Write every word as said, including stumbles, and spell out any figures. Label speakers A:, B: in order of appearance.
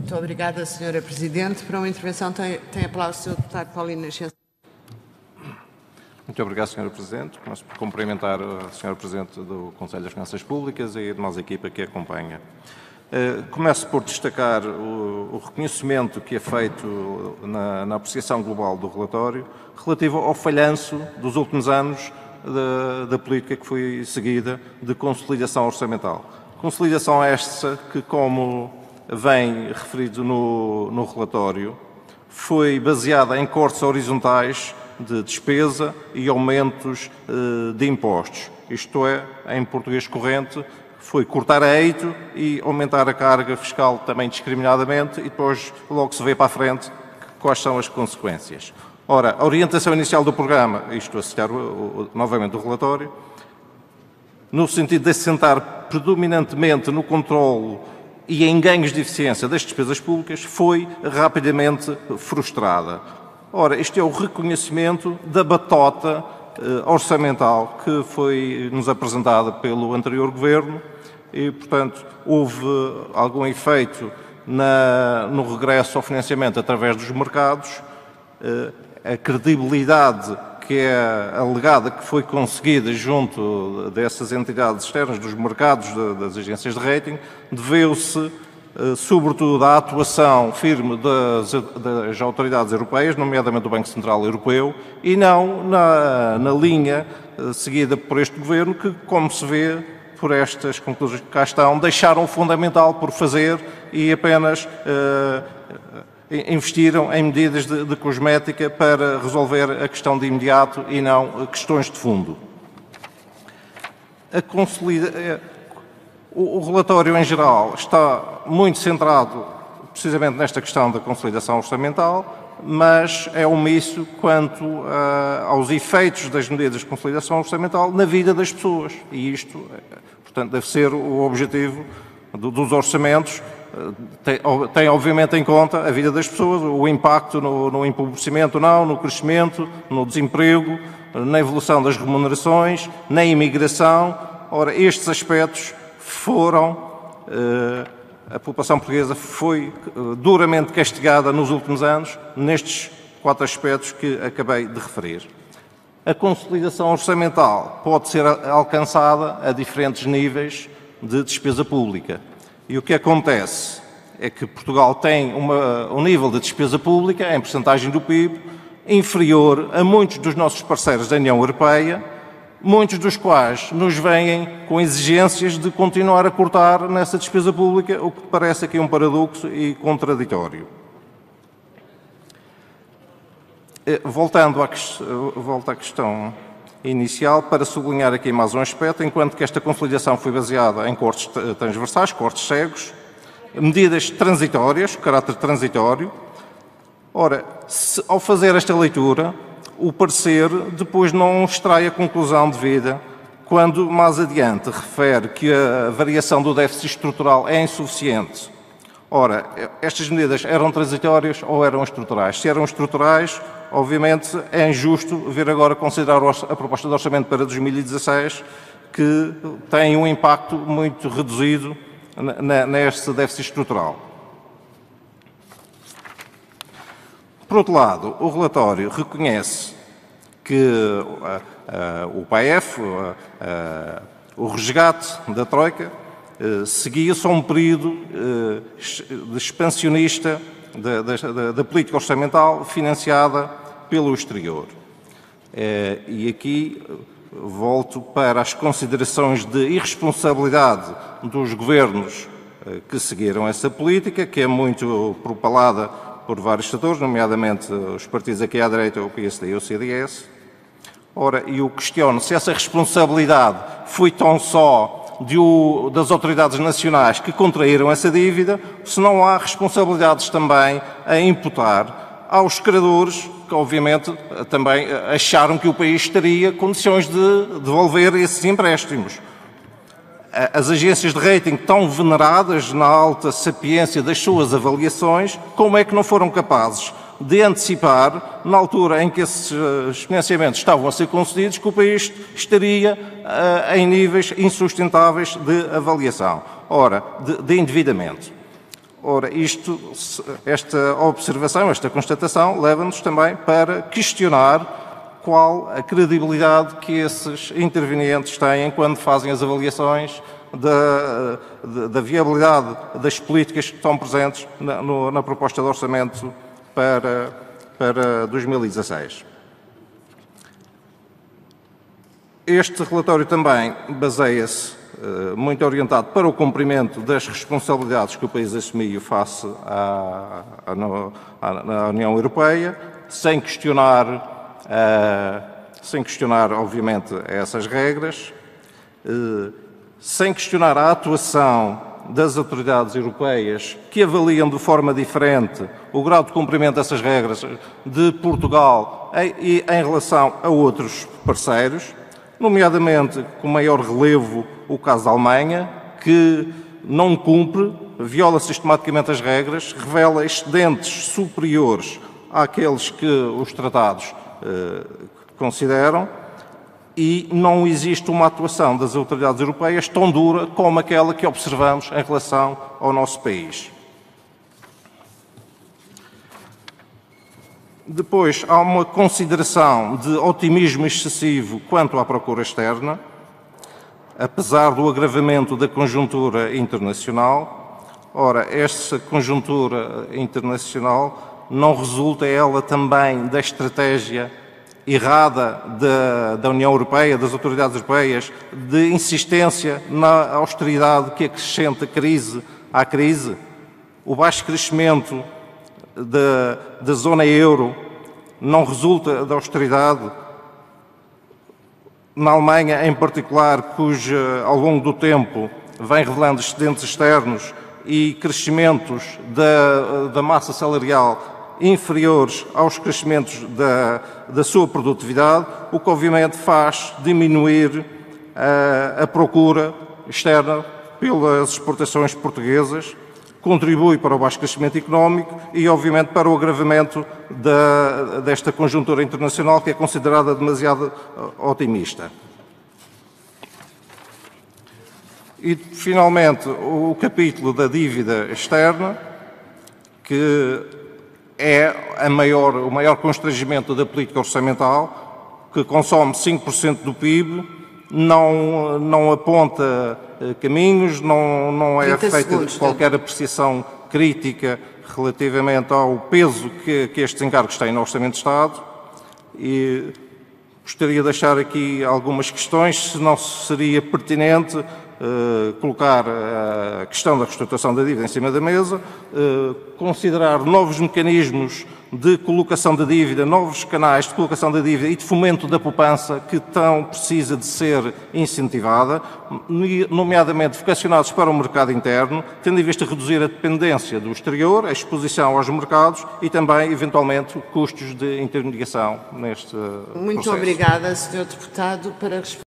A: Muito obrigada, senhora Presidente. Para uma intervenção tem, tem a palavra o senhor Deputado Paulino Nascimento.
B: Muito obrigado, senhora Presidente. Começo por cumprimentar a senhora Presidente do Conselho das Finanças Públicas e a demais equipa que a acompanha. Começo por destacar o, o reconhecimento que é feito na, na apreciação global do relatório relativo ao falhanço dos últimos anos da, da política que foi seguida de consolidação orçamental. Consolidação esta que, como vem referido no, no relatório, foi baseada em cortes horizontais de despesa e aumentos eh, de impostos. Isto é, em português corrente, foi cortar a eito e aumentar a carga fiscal também discriminadamente e depois logo se vê para a frente quais são as consequências. Ora, a orientação inicial do programa, isto a citar o, o, novamente o relatório, no sentido de assentar predominantemente no controlo e em ganhos de eficiência das despesas públicas, foi rapidamente frustrada. Ora, este é o reconhecimento da batota eh, orçamental que foi nos apresentada pelo anterior Governo e, portanto, houve algum efeito na, no regresso ao financiamento através dos mercados. Eh, a credibilidade que é alegada que foi conseguida junto dessas entidades externas, dos mercados, das agências de rating, deveu-se sobretudo à atuação firme das, das autoridades europeias, nomeadamente do Banco Central Europeu, e não na, na linha seguida por este Governo, que, como se vê por estas conclusões que cá estão, deixaram o fundamental por fazer e apenas uh, investiram em medidas de, de cosmética para resolver a questão de imediato e não questões de fundo. A consolida... O relatório, em geral, está muito centrado precisamente nesta questão da consolidação orçamental, mas é omisso quanto uh, aos efeitos das medidas de consolidação orçamental na vida das pessoas. E isto, portanto, deve ser o objetivo do, dos orçamentos. Tem, tem, obviamente, em conta a vida das pessoas, o impacto no, no empobrecimento, não, no crescimento, no desemprego, na evolução das remunerações, na imigração. Ora, estes aspectos foram, a população portuguesa foi duramente castigada nos últimos anos, nestes quatro aspectos que acabei de referir. A consolidação orçamental pode ser alcançada a diferentes níveis de despesa pública. E o que acontece é que Portugal tem uma, um nível de despesa pública, em percentagem do P I B, inferior a muitos dos nossos parceiros da União Europeia, muitos dos quais nos vêm com exigências de continuar a cortar nessa despesa pública, o que parece aqui um paradoxo e contraditório. Voltando à, volto à questão inicial, para sublinhar aqui mais um aspecto, enquanto que esta consolidação foi baseada em cortes transversais, cortes cegos, medidas transitórias, caráter transitório. Ora, se, ao fazer esta leitura, o parecer depois não extrai a conclusão devida quando mais adiante refere que a variação do déficit estrutural é insuficiente. Ora, estas medidas eram transitórias ou eram estruturais? Se eram estruturais, obviamente é injusto vir agora considerar a proposta de orçamento para dois mil e dezasseis, que tem um impacto muito reduzido neste déficit estrutural. Por outro lado, o relatório reconhece que uh, uh, o P A E F, uh, uh, o resgate da Troika, uh, seguia-se a um período uh, de expansionista da, da, da política orçamental financiada pelo exterior. Uh, e aqui volto para as considerações de irresponsabilidade dos governos uh, que seguiram essa política, que é muito propalada por vários setores, nomeadamente os partidos aqui à direita, o P S D e o C D S. Ora, eu questiono se essa responsabilidade foi tão só de o, das autoridades nacionais que contraíram essa dívida, se não há responsabilidades também a imputar aos credores, que obviamente também acharam que o país teria condições de devolver esses empréstimos. As agências de rating tão veneradas na alta sapiência das suas avaliações, como é que não foram capazes de antecipar, na altura em que esses financiamentos estavam a ser concedidos, que o país estaria uh, em níveis insustentáveis de avaliação, ora, de, de endividamento. Ora, isto, esta observação, esta constatação, leva-nos também para questionar qual a credibilidade que esses intervenientes têm quando fazem as avaliações da, da, da viabilidade das políticas que estão presentes na, no, na proposta de orçamento para, para dois mil e dezasseis. Este relatório também baseia-se muito orientado para o cumprimento das responsabilidades que o país assumiu face à, à, à União Europeia, sem questionar, uh, sem questionar, obviamente, essas regras, uh, sem questionar a atuação das autoridades europeias que avaliam de forma diferente o grau de cumprimento dessas regras de Portugal e em relação a outros parceiros, nomeadamente com maior relevo o caso da Alemanha, que não cumpre, viola sistematicamente as regras, revela excedentes superiores àqueles que os tratados eh, consideram e não existe uma atuação das autoridades europeias tão dura como aquela que observamos em relação ao nosso país. Depois, há uma consideração de otimismo excessivo quanto à procura externa, apesar do agravamento da conjuntura internacional. Ora, esta conjuntura internacional não resulta ela também da estratégia errada da, da União Europeia, das autoridades europeias, de insistência na austeridade que acrescenta crise à crise? O baixo crescimento da, da zona euro não resulta da austeridade? Na Alemanha, em particular, cuja, ao longo do tempo, vem revelando excedentes externos e crescimentos da, da massa salarial inferiores aos crescimentos da, da sua produtividade, o que obviamente faz diminuir a, a procura externa pelas exportações portuguesas, contribui para o baixo crescimento económico e, obviamente, para o agravamento da, desta conjuntura internacional que é considerada demasiado otimista. E, finalmente, o capítulo da dívida externa, que é a maior, o maior constrangimento da política orçamental, que consome cinco por cento do P I B, não, não aponta caminhos, não, não é feita qualquer apreciação crítica relativamente ao peso que, que estes encargos têm no Orçamento de Estado e gostaria de deixar aqui algumas questões, se não seria pertinente uh, colocar a questão da reestruturação da dívida em cima da mesa, uh, considerar novos mecanismos de colocação da dívida, novos canais de colocação da dívida e de fomento da poupança que tão precisa de ser incentivada, nomeadamente vocacionados para o mercado interno, tendo em vista reduzir a dependência do exterior, a exposição aos mercados e também, eventualmente, custos de intermediação neste
A: Muito
B: processo.
A: obrigada, senhor Deputado. Para